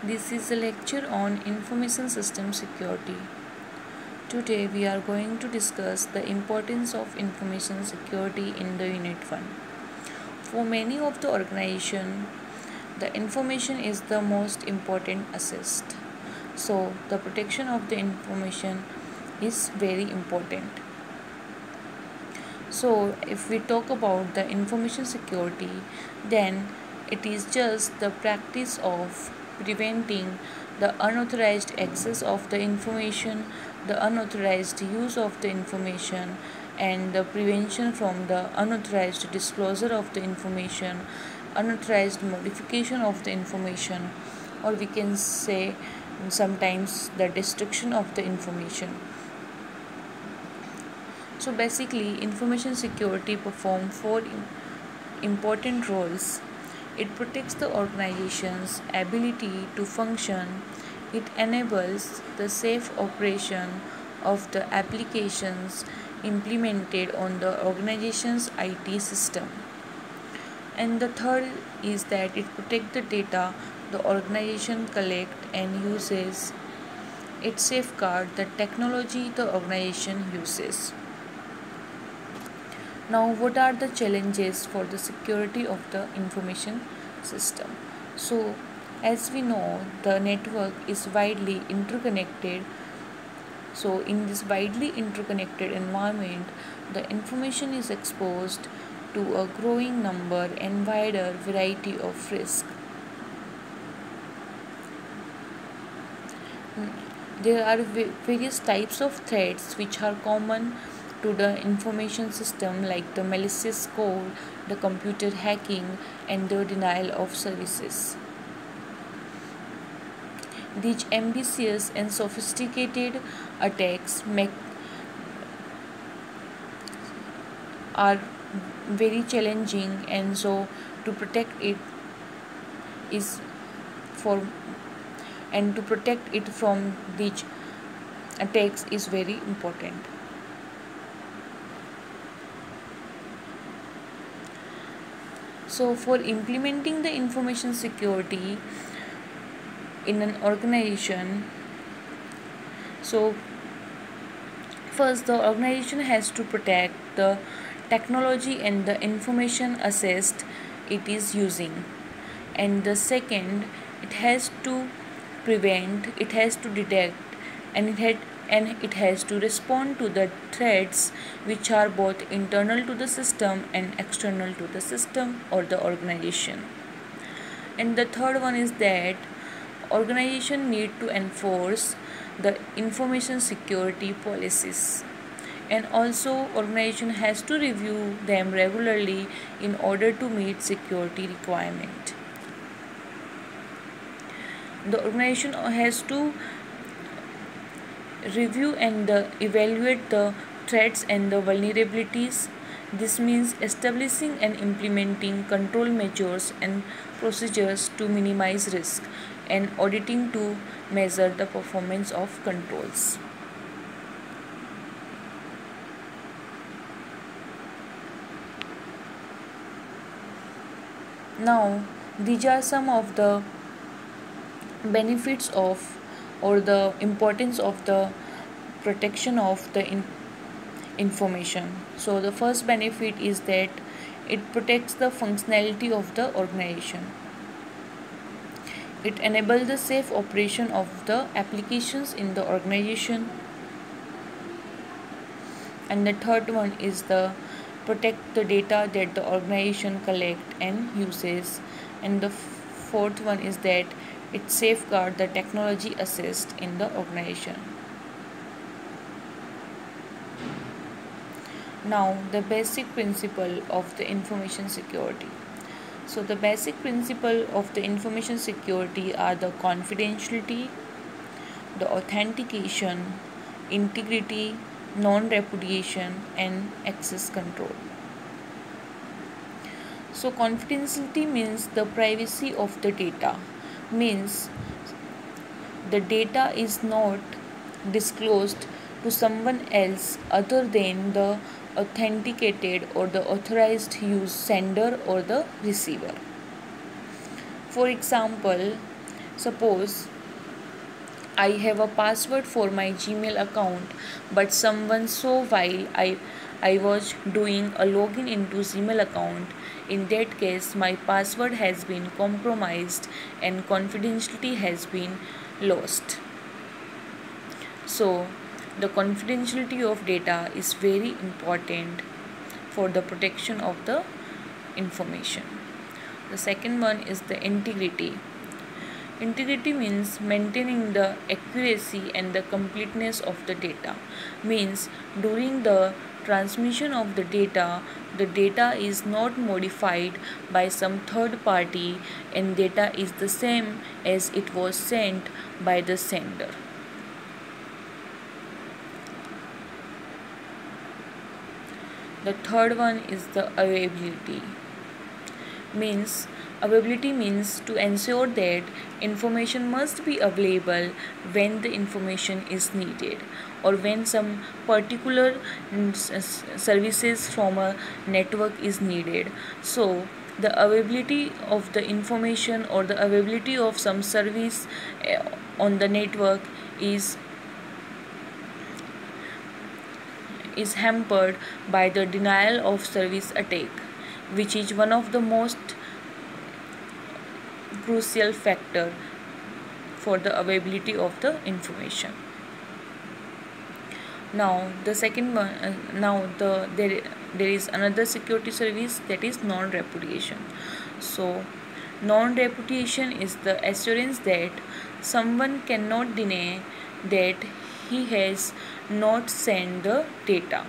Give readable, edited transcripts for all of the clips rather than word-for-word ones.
This is a lecture on information system security. Today we are going to discuss the importance of information security in the Unit 1. For many of the organization, the information is the most important asset. So the protection of the information is very important. So if we talk about the information security, then it is just the practice of preventing the unauthorized access of the information, the unauthorized use of the information, and the prevention from the unauthorized disclosure of the information, unauthorized modification of the information, or we can say sometimes the destruction of the information. So basically, information security performs four important roles. It protects the organization's ability to function. It enables the safe operation of the applications implemented on the organization's IT system. And the third is that it protects the data the organization collects and uses. It safeguards the technology the organization uses. Now, what are the challenges for the security of the information system? So, as we know, the network is widely interconnected. So, in this widely interconnected environment, the information is exposed to a growing number and wider variety of risks. There are various types of threats which are common to the information system, like the malicious code, the computer hacking, and the denial of services. These ambitious and sophisticated attacks are very challenging, and so to protect it is for and to protect it from these attacks is very important. So for implementing the information security in an organization, so first the organization has to protect the technology and the information assessed it is using, and the second, it has to prevent, it has to detect, and it has to respond to the threats which are both internal to the system and external to the system or the organization. And the third one is that organization need to enforce the information security policies, and also organization has to review them regularly in order to meet security requirement. The organization has to review and evaluate the threats and the vulnerabilities. This means establishing and implementing control measures and procedures to minimize risk, and auditing to measure the performance of controls. Now, these are some of the benefits of or the importance of the protection of the information. So the first benefit is that it protects the functionality of the organization. It enables the safe operation of the applications in the organization. And the third one is the protect the data that the organization collect and uses. And the fourth one is that it safeguards the technology assessed in the organization. Now, the basic principle of the information security. So the basic principle of the information security are the confidentiality, the authentication, integrity, non-repudiation, and access control. So confidentiality means the privacy of the data, means the data is not disclosed to someone else other than the authenticated or the authorized use sender or the receiver. For example, Suppose I have a password for my Gmail account, but someone saw while I was doing a login into Gmail account. In that case, my password has been compromised and confidentiality has been lost. So, the confidentiality of data is very important for the protection of the information. The second one is the integrity. Integrity means maintaining the accuracy and the completeness of the data. Means during the transmission of the data is not modified by some third party and data is the same as it was sent by the sender. The third one is the availability. Availability means to ensure that information must be available when the information is needed or when some particular services from a network is needed. So the availability of the information or the availability of some service on the network is hampered by the denial of service attack, which is one of the most crucial factor for the availability of the information. Now the second one, there is another security service, that is non-repudiation. So non-repudiation is the assurance that someone cannot deny that he has not sent the data.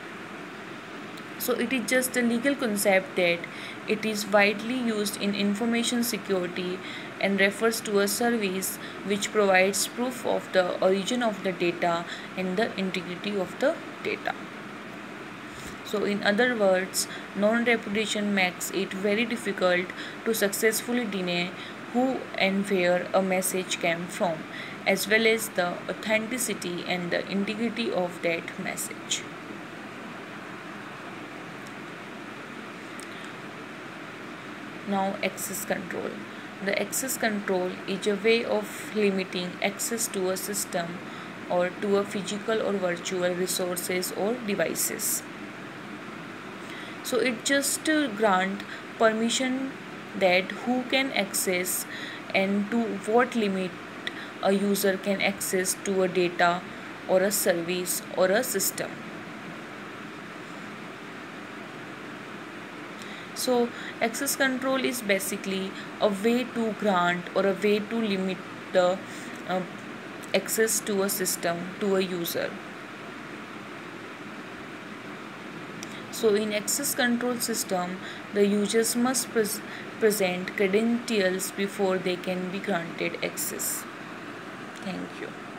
So it is just a legal concept that it is widely used in information security and refers to a service which provides proof of the origin of the data and the integrity of the data. So in other words, non-repudiation makes it very difficult to successfully deny who and where a message came from, as well as the authenticity and the integrity of that message. Now access control. The access control is a way of limiting access to a system or to a physical or virtual resources or devices. So it just grant permission that who can access and to what limit a user can access to a data or a service or a system. So access control is basically a way to grant or a way to limit the access to a system, to a user. So in access control system, the users must present credentials before they can be granted access. Thank you.